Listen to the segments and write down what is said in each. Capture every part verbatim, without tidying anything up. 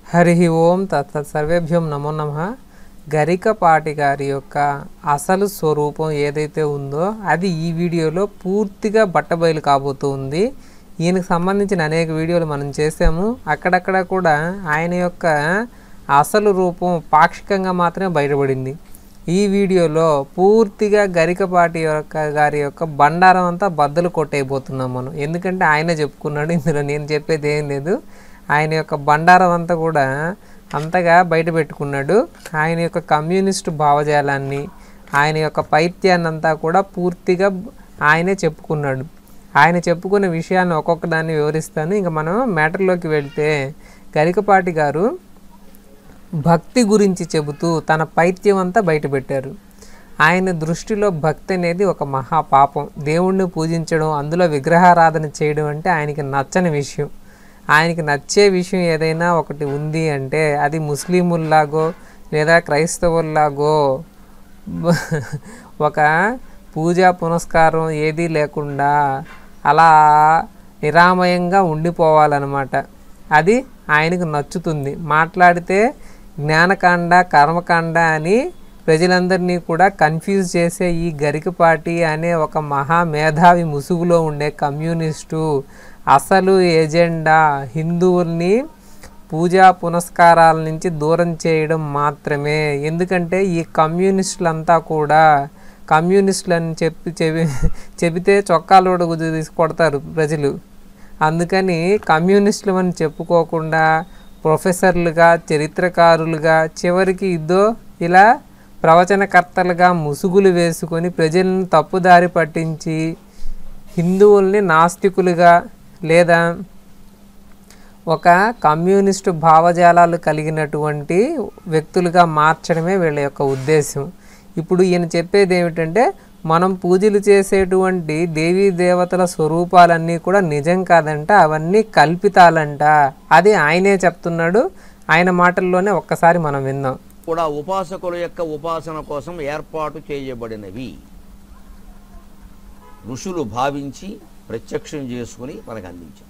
హరి ఓం తత్సత్ సర్వేభ్యం నమో నమః. గరికపాటి గారి యొక్క అసలు స్వరూపం ఏదైతే ఉందో అది ఈ వీడియోలో పూర్తిగా బట్టబయలు కాబోతూ ఉంది. ఈయనకు సంబంధించిన అనేక వీడియోలు మనం చేసాము. అక్కడక్కడ కూడా ఆయన యొక్క అసలు రూపం పాక్షికంగా మాత్రమే బయటపడింది. ఈ వీడియోలో పూర్తిగా గరికపాటి యొక్క గారి యొక్క బండారం అంతా బద్దలు కొట్టేయబోతున్నాం మనం. ఎందుకంటే ఆయన చెప్పుకున్నాడు, ఇందులో నేను చెప్పేది ఏం లేదు. ఆయన యొక్క బండారం అంతా కూడా అంతగా బయట పెట్టుకున్నాడు. ఆయన యొక్క కమ్యూనిస్టు భావజాలాన్ని, ఆయన యొక్క పైత్యాన్ని అంతా కూడా పూర్తిగా ఆయనే చెప్పుకున్నాడు. ఆయన చెప్పుకునే విషయాన్ని ఒక్కొక్క దాన్ని వివరిస్తాను. ఇంకా మనం మ్యాటర్లోకి వెళ్తే, గరికపాటి గారు భక్తి గురించి చెబుతూ తన పైత్యం అంతా బయటపెట్టారు. ఆయన దృష్టిలో భక్తి అనేది ఒక మహాపాపం. దేవుణ్ణి పూజించడం, అందులో విగ్రహారాధన చేయడం అంటే ఆయనకి నచ్చని విషయం. ఆయనకి నచ్చే విషయం ఏదైనా ఒకటి ఉంది అంటే అది ముస్లిముల్లాగో లేదా క్రైస్తవుల్లాగో ఒక పూజా పునస్కారం ఏదీ లేకుండా అలా నిరామయంగా ఉండిపోవాలన్నమాట. అది ఆయనకు నచ్చుతుంది. మాట్లాడితే జ్ఞానకాండ కర్మకాండ అని ప్రజలందరినీ కూడా కన్ఫ్యూజ్ చేసే ఈ గరికపాటి అనే ఒక మహా మేధావి ముసుగులో ఉండే కమ్యూనిస్టు అసలు ఎజెండా హిందువుల్ని పూజా పునస్కారాల నుంచి దూరం చేయడం మాత్రమే. ఎందుకంటే ఈ కమ్యూనిస్టులంతా కూడా కమ్యూనిస్టులని చెప్పి చెవి చెబితే చొక్కాలు కూడా తీసి కొడతారు ప్రజలు. అందుకని కమ్యూనిస్టులు అని చెప్పుకోకుండా ప్రొఫెసర్లుగా, చరిత్రకారులుగా, చివరికి ఇద్దో ఇలా ప్రవచనకర్తలుగా ముసుగులు వేసుకొని ప్రజలను తప్పుదారి పట్టించి హిందువుల్ని నాస్తికులుగా లేదా ఒక కమ్యూనిస్టు భావజాలాలు కలిగినటువంటి వ్యక్తులుగా మార్చడమే వీళ్ళ యొక్క ఉద్దేశం. ఇప్పుడు ఈయన చెప్పేది ఏమిటంటే, మనం పూజలు చేసేటువంటి దేవీ దేవతల స్వరూపాలన్నీ కూడా నిజం కాదంట, అవన్నీ కల్పితాలంట. అది ఆయనే చెప్తున్నాడు. ఆయన మాటల్లోనే ఒక్కసారి మనం విందాం. కూడా ఉపాసకుల యొక్క ఉపాసన కోసం ఏర్పాటు చేయబడినవి ఋషులు భావించి ప్రత్యక్షం చేసుకుని మనకు అందించారు.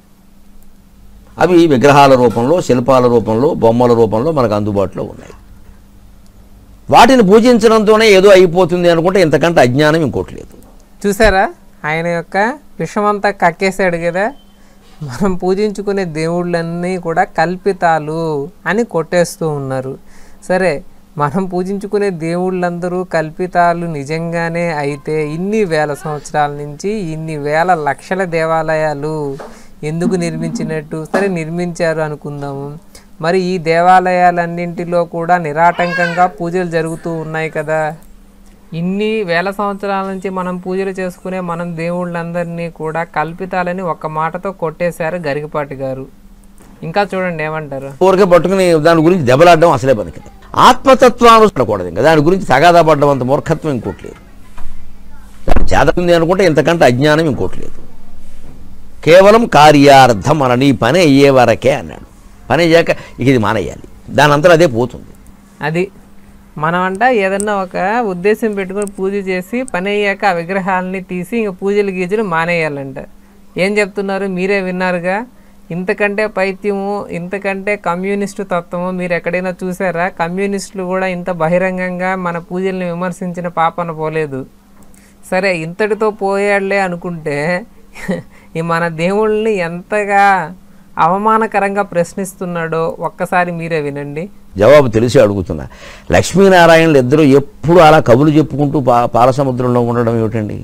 అవి విగ్రహాల రూపంలో, శిల్పాల రూపంలో, బొమ్మల రూపంలో మనకు అందుబాటులో ఉన్నాయి. వాటిని పూజించడంతోనే ఏదో అయిపోతుంది అనుకుంటే ఇంతకంటే అజ్ఞానం ఇంకోటి లేదు. చూసారా, ఆయన యొక్క విషమంతా కక్కేశాడు కదా. మనం పూజించుకునే దేవుళ్ళన్నీ కూడా కల్పితాలు అని కొట్టేస్తూ ఉన్నారు. సరే, మనం పూజించుకునే దేవుళ్ళందరూ కల్పితాలు నిజంగానే అయితే ఇన్ని వేల సంవత్సరాల నుంచి ఇన్ని వేల లక్షల దేవాలయాలు ఎందుకు నిర్మించినట్టు? సరే, నిర్మించారు అనుకుందాము. మరి ఈ దేవాలయాలన్నింటిలో కూడా నిరాటంకంగా పూజలు జరుగుతూ ఉన్నాయి కదా. ఇన్ని వేల సంవత్సరాల నుంచి మనం పూజలు చేసుకునే మనం దేవుళ్ళందరినీ కూడా కల్పితాలని ఒక్క మాటతో కొట్టేశారు గరికపాటి గారు. ఇంకా చూడండి ఏమంటారు. ఊరికే పట్టుకుని దాని గురించి దెబ్బలాడడం అసలే పనికి. ఆత్మతత్వానుసరకూడదు. ఇంకా దాని గురించి తగాదా పడ్డం అంత మూర్ఖత్వం ఇంకోటి లేదు. దాన్ని చేదతుంది అనుకుంటే ఇంతకంటే అజ్ఞానం ఇంకోటి లేదు. కేవలం కార్యార్థం మన నీ పని అయ్యే వరకే అన్నాడు. పని అయ్యాక ఇక ఇది మానేయాలి, దాని అంతా అదే పోతుంది. అది మనమంట ఏదన్నా ఒక ఉద్దేశం పెట్టుకుని పూజ చేసి పని అయ్యాక ఆ విగ్రహాలని తీసి ఇంక పూజలు గీజలు మానేయాలంట. ఏం చెప్తున్నారు మీరే విన్నారుగా. ఇంతకంటే పైత్యము, ఇంతకంటే కమ్యూనిస్టు తత్వము మీరు ఎక్కడైనా చూసారా? కమ్యూనిస్టులు కూడా ఇంత బహిరంగంగా మన పూజల్ని విమర్శించిన పాపన పోలేదు. సరే, ఇంతటితో పోయాడులే అనుకుంటే ఈ మన దేవుళ్ళని ఎంతగా అవమానకరంగా ప్రశ్నిస్తున్నాడో ఒక్కసారి మీరే వినండి. జవాబు తెలిసి అడుగుతున్నా. లక్ష్మీనారాయణలు ఇద్దరు ఎప్పుడు అలా కబులు చెప్పుకుంటూ పా పాలసముద్రంలో ఉండడం ఏమిటండి?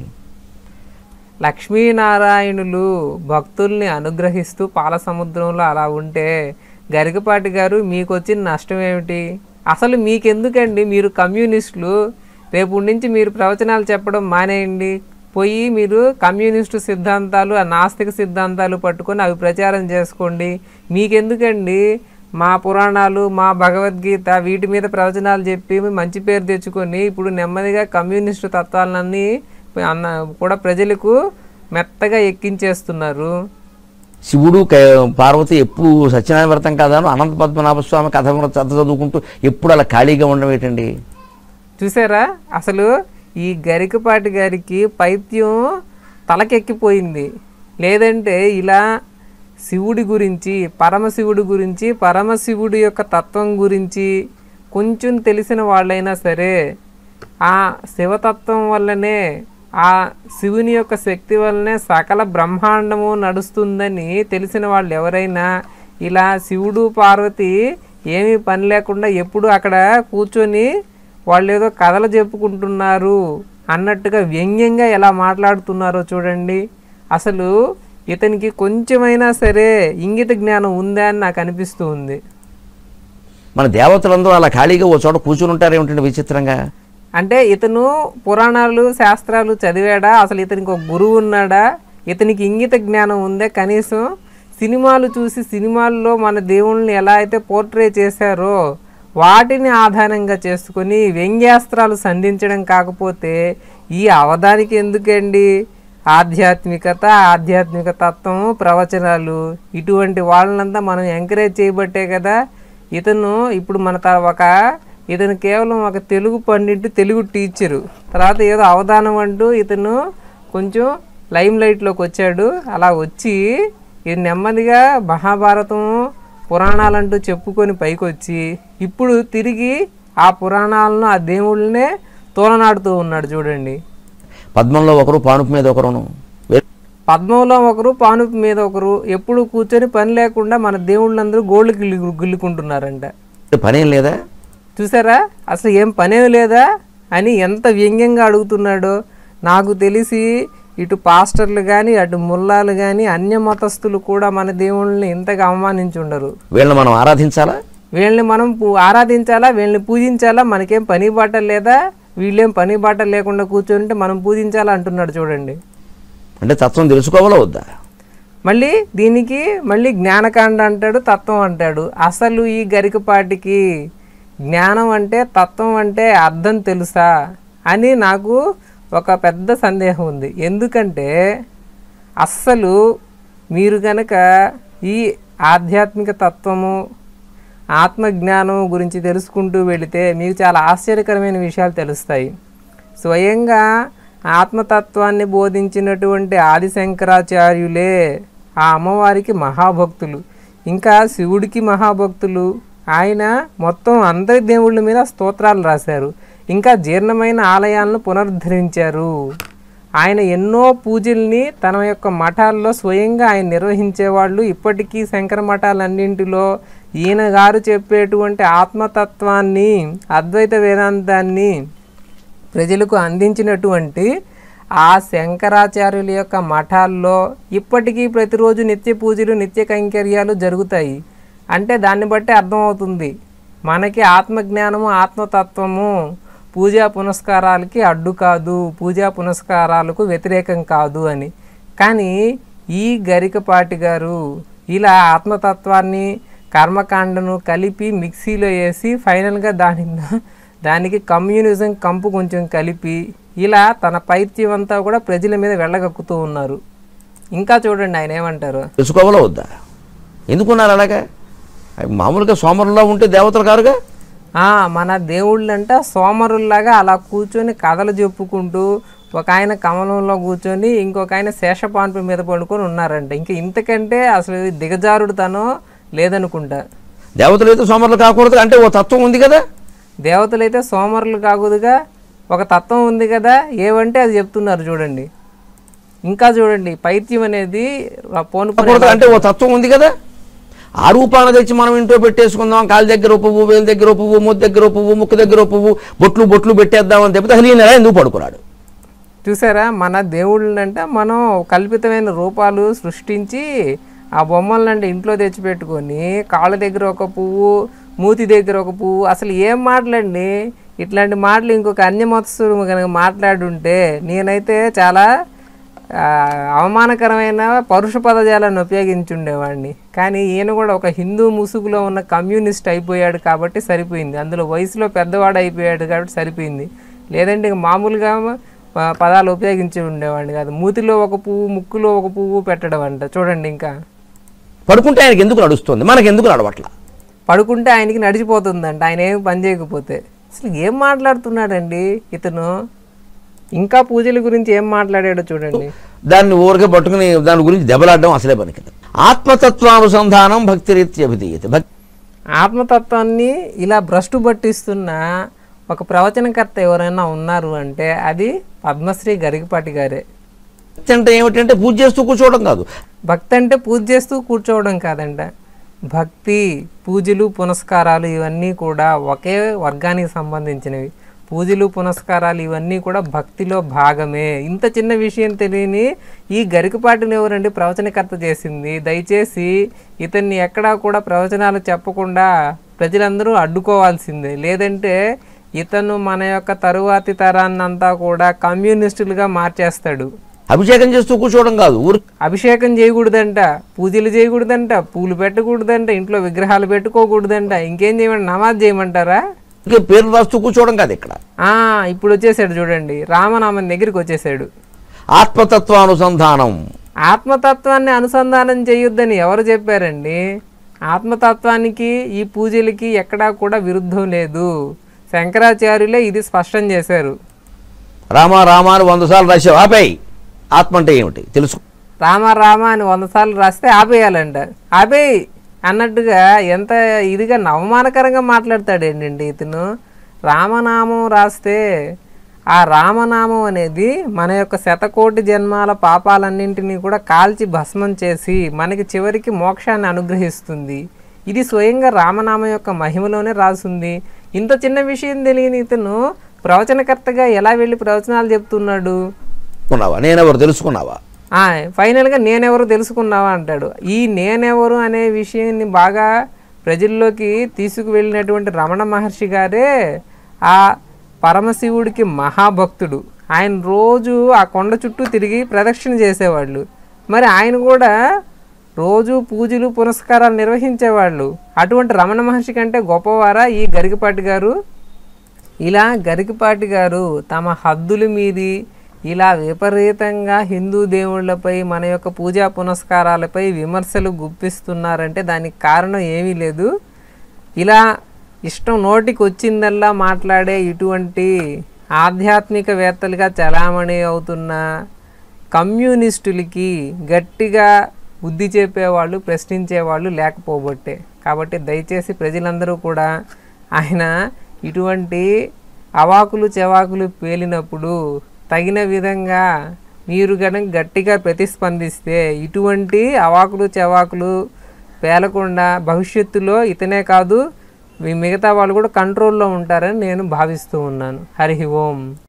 లక్ష్మీనారాయణులు భక్తుల్ని అనుగ్రహిస్తూ పాలసముద్రంలో అలా ఉంటే గరికపాటి గారు మీకు వచ్చిన నష్టం ఏమిటి? అసలు మీకెందుకండి? మీరు కమ్యూనిస్టులు. రేపు నుంచి మీరు ప్రవచనాలు చెప్పడం మానేయండి. పోయి మీరు కమ్యూనిస్టు సిద్ధాంతాలు, ఆ నాస్తిక సిద్ధాంతాలు పట్టుకొని అవి ప్రచారం చేసుకోండి. మీకెందుకండి మా పురాణాలు, మా భగవద్గీత వీటి మీద ప్రవచనాలు చెప్పి మంచి పేరు తెచ్చుకొని ఇప్పుడు నెమ్మదిగా కమ్యూనిస్టు తత్వాలన్నీ అన్న కూడా ప్రజలకు మెత్తగా ఎక్కించేస్తున్నారు. శివుడు పార్వతి ఎప్పుడు సత్యనారాయణ వ్రతం కాదాను అనంత పద్మనాభస్వామి కథ కథ చదువుకుంటూ ఎప్పుడు అలా ఖాళీగా ఉండడం ఏంటండి? చూసారా, అసలు ఈ గరికపాటి గారికి పైత్యం తలకెక్కిపోయింది. లేదంటే ఇలా శివుడి గురించి, పరమశివుడి గురించి, పరమశివుడి యొక్క తత్వం గురించి కొంచెం తెలిసిన వాళ్ళైనా సరే, ఆ శివతత్వం వల్లనే, ఆ శివుని యొక్క శక్తి వల్లనే సకల బ్రహ్మాండము నడుస్తుందని తెలిసిన వాళ్ళు ఎవరైనా ఇలా శివుడు పార్వతి ఏమీ పని లేకుండా ఎప్పుడు అక్కడ కూర్చొని వాళ్ళు ఏదో కథలు చెప్పుకుంటున్నారు అన్నట్టుగా వ్యంగ్యంగా ఎలా మాట్లాడుతున్నారో చూడండి. అసలు ఇతనికి కొంచెమైనా సరే ఇంగిత జ్ఞానం ఉందా అని నాకు అనిపిస్తూ ఉంది. మన దేవతలందరూ అలా ఖాళీగా ఓ చోట కూర్చుని ఉంటారు ఏమిటంటే విచిత్రంగా. అంటే ఇతను పురాణాలు శాస్త్రాలు చదివాడా, అసలు ఇతనికి ఒక గురువు ఉన్నాడా, ఇతనికి ఇంగిత జ్ఞానం ఉందే? కనీసం సినిమాలు చూసి సినిమాల్లో మన దేవుళ్ళని ఎలా అయితే పోర్ట్రే చేశారో వాటిని ఆధారంగా చేసుకొని వ్యంగ్యాస్త్రాలు సంధించడం కాకపోతే ఈ అవధానికి ఎందుకండి? ఆధ్యాత్మికత, ఆధ్యాత్మిక తత్వము, ప్రవచనాలు ఇటువంటి వాళ్ళనంతా మనం ఎంకరేజ్ చేయబట్టే కదా ఇతను ఇప్పుడు మన త ఒక ఇతను కేవలం ఒక తెలుగు పండిట్టు, తెలుగు టీచరు, తర్వాత ఏదో అవధానం అంటూ ఇతను కొంచెం లైమ్ లైట్లోకి వచ్చాడు. అలా వచ్చి ఇది నెమ్మదిగా మహాభారతం పురాణాలంటూ చెప్పుకొని పైకి వచ్చి ఇప్పుడు తిరిగి ఆ పురాణాలను, ఆ దేవుళ్ళనే తోలనాడుతూ ఉన్నాడు చూడండి. పద్మంలో ఒకరు, పానుపు మీద ఒకరును. పద్మంలో ఒకరు, పానుపు మీద ఒకరు, ఎప్పుడు కూర్చొని పని లేకుండా మన దేవుళ్ళందరూ గోళ్ళు గిల్లి గిల్లుకుంటున్నారంట. పనేం లేదా? చూసారా అసలు ఏం పనేం లేదా అని ఎంత వ్యంగ్యంగా అడుగుతున్నాడో. నాకు తెలిసి ఇటు పాస్టర్లు కానీ, అటు ముల్లాలు కానీ, అన్య మతస్థులు కూడా మన దేవుళ్ళని ఇంతగా అవమానించుండరు. వీళ్ళని మనం ఆరాధించాలా? వీళ్ళని మనం ఆరాధించాలా? వీళ్ళని పూజించాలా? మనకేం పని బాట లేదా? వీళ్ళేం పని బాట లేకుండా కూర్చుంటే మనం పూజించాలా అంటున్నాడు చూడండి. అంటే తత్వం తెలుసుకోవాలా వద్దా? మళ్ళీ దీనికి మళ్ళీ జ్ఞానకాండ అంటాడు, తత్వం అంటాడు. అసలు ఈ గరికపాటికి జ్ఞానం అంటే, తత్వం అంటే అర్థం తెలుసా అని నాకు ఒక పెద్ద సందేహం ఉంది. ఎందుకంటే అస్సలు మీరు కనుక ఈ ఆధ్యాత్మిక తత్వము, ఆత్మజ్ఞానం గురించి తెలుసుకుంటూ వెళితే మీకు చాలా ఆశ్చర్యకరమైన విషయాలు తెలుస్తాయి. స్వయంగా ఆత్మతత్వాన్ని బోధించినటువంటి ఆది శంకరాచార్యులే ఆ అమ్మవారికి మహాభక్తులు, ఇంకా శివుడికి మహాభక్తులు. ఆయన మొత్తం అందరి దేవుళ్ళ మీద స్తోత్రాలు రాశారు, ఇంకా జీర్ణమైన ఆలయాలను పునరుద్ధరించారు. ఆయన ఎన్నో పూజల్ని తన యొక్క మఠాల్లో స్వయంగా ఆయన నిర్వహించేవాళ్ళు. ఇప్పటికీ శంకర మఠాలన్నింటిలో ఈయన గారు చెప్పేటువంటి ఆత్మతత్వాన్ని, అద్వైత వేదాంతాన్ని ప్రజలకు అందించినటువంటి ఆ శంకరాచార్యుల యొక్క మఠాల్లో ఇప్పటికీ ప్రతిరోజు నిత్య పూజలు, నిత్య కైంకర్యాలు జరుగుతాయి. అంటే దాన్ని బట్టి అర్థమవుతుంది మనకి ఆత్మజ్ఞానము, ఆత్మతత్వము పూజా పునస్కారాలకి అడ్డు కాదు, పూజా పునస్కారాలకు వ్యతిరేకం కాదు అని. కానీ ఈ గరికపాటి గారు ఇలా ఆత్మతత్వాన్ని, కర్మకాండను కలిపి మిక్సీలో వేసి ఫైనల్గా దాని దానికి కమ్యూనిజం కంపు కొంచెం కలిపి ఇలా తన పైత్యం అంతా కూడా ప్రజల మీద వెళ్ళగక్కుతూ ఉన్నారు. ఇంకా చూడండి ఆయన ఏమంటారు. తెలుసుకోవాలా వద్దా? ఎందుకున్నారు అలాగా? మామూలుగా సోమరులా ఉంటే దేవతలు కారుగా. మన దేవుళ్ళంట సోమరుల్లాగా అలా కూర్చొని కథలు చెప్పుకుంటూ, ఒక ఆయన కమలంలో కూర్చొని ఇంకొక ఆయన శేషపాన్పు మీద పడుకొని ఉన్నారంట. ఇంకా ఇంతకంటే అసలు దిగజారుడు తనో లేదనుకుంటా. దేవతలు అయితే సోమరులు కాకూడదు అంటే ఓ తత్వం ఉంది కదా. దేవతలు అయితే సోమరులు కాకూడదుగా, ఒక తత్వం ఉంది కదా. ఏమంటే అది చెప్తున్నారు చూడండి. ఇంకా చూడండి, పైత్యం అనేది పోను అంటే ఓ తత్వం ఉంది కదా. ఆ రూపాన్ని తెచ్చి మనం ఇంట్లో పెట్టేసుకుందాం, కాళ్ళ దగ్గర పువ్వు, వేలు దగ్గర పువ్వు, ముద్దు దగ్గర పువ్వు, ముక్కు దగ్గర పువ్వు, బొట్లు బొట్లు పెట్టేద్దామని చెప్తే అసలు ఈయన ఎందుకు పడుకున్నాడు? చూసారా, మన దేవుళ్ళంటే మనం కల్పితమైన రూపాలు సృష్టించి ఆ బొమ్మలంటే ఇంట్లో తెచ్చిపెట్టుకొని కాళ్ళ దగ్గర ఒక పువ్వు, మూతి దగ్గర ఒక పువ్వు. అసలు ఏం మాటలండి ఇట్లాంటి మాటలు ఇంకొక అన్యమతస్థుడు కనుక మాట్లాడుంటే నేనైతే చాలా అవమానకరమైన పరుష పదజాలను ఉపయోగించుండేవాడిని. కానీ ఈయన కూడా ఒక హిందూ ముసుగులో ఉన్న కమ్యూనిస్ట్ అయిపోయాడు కాబట్టి సరిపోయింది. అందులో వయసులో పెద్దవాడు అయిపోయాడు కాబట్టి సరిపోయింది. లేదంటే ఇక మామూలుగా పదాలు ఉపయోగించి ఉండేవాడిని కాదు. మూతిలో ఒక పువ్వు, ముక్కులో ఒక పువ్వు పెట్టడం అంట. చూడండి, ఇంకా పడుకుంటే ఆయనకి ఎందుకు నడుస్తుంది, మనకి ఎందుకు నడవట్లా? పడుకుంటే ఆయనకి నడిచిపోతుందంట, ఆయన ఏమి పని చేయకపోతే. అసలు ఏం మాట్లాడుతున్నాడండి ఇతను? ఇంకా పూజల గురించి ఏం మాట్లాడాడో చూడండి. దాన్ని ఊరికే పట్టుకుని దాని గురించి దెబ్బలాడడం అసలే పనికి. ఆత్మతత్వానుసంధానం భక్తి రీత్యా అభిధీయతే. భక్తి ఆత్మతత్వాన్ని ఇలా భ్రష్టు పట్టిస్తున్న ఒక ప్రవచనకర్త ఎవరైనా ఉన్నారు అంటే అది పద్మశ్రీ గరికపాటి గారే. భక్తి అంటే ఏమిటంటే పూజ చేస్తూ కూర్చోవడం కాదు. భక్తి అంటే పూజ చేస్తూ కూర్చోవడం కాదంట. భక్తి, పూజలు, పునస్కారాలు ఇవన్నీ కూడా ఒకే వర్గానికి సంబంధించినవి. పూజలు, పునస్కారాలు ఇవన్నీ కూడా భక్తిలో భాగమే. ఇంత చిన్న విషయం తెలియని ఈ గరికపాటిని ఎవరండి ప్రవచనకర్త చేసింది? దయచేసి ఇతన్ని ఎక్కడా కూడా ప్రవచనాలు చెప్పకుండా ప్రజలందరూ అడ్డుకోవాల్సిందే. లేదంటే ఇతను మన యొక్క తరువాతి తరాన్నంతా కూడా కమ్యూనిస్టులుగా మార్చేస్తాడు. అభిషేకం చేస్తూ కూర్చోవడం కాదు. ఊరు అభిషేకం చేయకూడదంట, పూజలు చేయకూడదంట, పూలు పెట్టకూడదంట, ఇంట్లో విగ్రహాలు పెట్టుకోకూడదంట. ఇంకేం చేయమంట? నమాజ్ చేయమంటారా? పేరు రాస్తూ కూర్చోవడం కాదు ఇక్కడ. ఆ ఇప్పుడు వచ్చేసాడు చూడండి, రామనామం దగ్గరికి వచ్చేసాడు. ఆత్మతత్వానుసంధానం. ఆత్మతత్వాన్ని అనుసంధానం చేయొద్దని ఎవరు చెప్పారండి? ఆత్మతత్వానికి ఈ పూజలకి ఎక్కడా కూడా విరుద్ధం లేదు. శంకరాచార్యులే ఇది స్పష్టం చేశారు. రామ రామ అని వంద సార్లు రాసావు, ఆపేయి. ఆత్మ అంటే ఏమిటి తెలుసు. రామ రామ అని వంద సార్లు రాస్తే ఆపేయాలంట. ఆపేయి అన్నట్టుగా ఎంత ఇదిగా అవమానకరంగా మాట్లాడతాడు ఏంటండి ఇతను. రామనామం రాస్తే ఆ రామనామం అనేది మన యొక్క శతకోటి జన్మాల పాపాలన్నింటినీ కూడా కాల్చి భస్మం చేసి మనకి చివరికి మోక్షాన్ని అనుగ్రహిస్తుంది. ఇది స్వయంగా రామనామం యొక్క మహిమలోనే రాసుంది. ఇంత చిన్న విషయం తెలియని ఇతను ప్రవచనకర్తగా ఎలా వెళ్ళి ప్రవచనాలు చెప్తున్నాడు? నేనెవరు తెలుసుకున్నావా? ఫైనల్గా నేనెవరు తెలుసుకున్నావా అంటాడు. ఈ నేనెవరు అనే విషయాన్ని బాగా ప్రజల్లోకి తీసుకువెళ్ళినటువంటి రమణ మహర్షి గారే ఆ పరమశివుడికి మహాభక్తుడు. ఆయన రోజు ఆ కొండ చుట్టూ తిరిగి ప్రదక్షిణ చేసేవాళ్ళు. మరి ఆయన కూడా రోజు పూజలు, పునస్కారాలు నిర్వహించేవాళ్ళు. అటువంటి రమణ మహర్షి కంటే గొప్పవారా ఈ గరికపాటి గారు? ఇలా గరికపాటి గారు తమ హద్దులు మీరి ఇలా విపరీతంగా హిందూ దేవుళ్లపై, మన యొక్క పూజా పునస్కారాలపై విమర్శలు గుప్పిస్తున్నారంటే దానికి కారణం ఏమీ లేదు. ఇలా ఇష్టం నోటికి వచ్చిందల్లా మాట్లాడే ఇటువంటి ఆధ్యాత్మికవేత్తలుగా చలామణి అవుతున్న కమ్యూనిస్టులకి గట్టిగా బుద్ధి చెప్పేవాళ్ళు, ప్రశ్నించేవాళ్ళు లేకపోబట్టే. కాబట్టి దయచేసి ప్రజలందరూ కూడా ఆయన ఇటువంటి అవాకులు చెవాకులు పేలినప్పుడు తగిన విధంగా మీరు కనుక గట్టిగా ప్రతిస్పందిస్తే ఇటువంటి అవాకులు చెవాకులు పేలకుండా భవిష్యత్తులో ఇతనే కాదు మిగతా వాళ్ళు కూడా కంట్రోల్లో ఉంటారని నేను భావిస్తూ ఉన్నాను. హరి ఓం.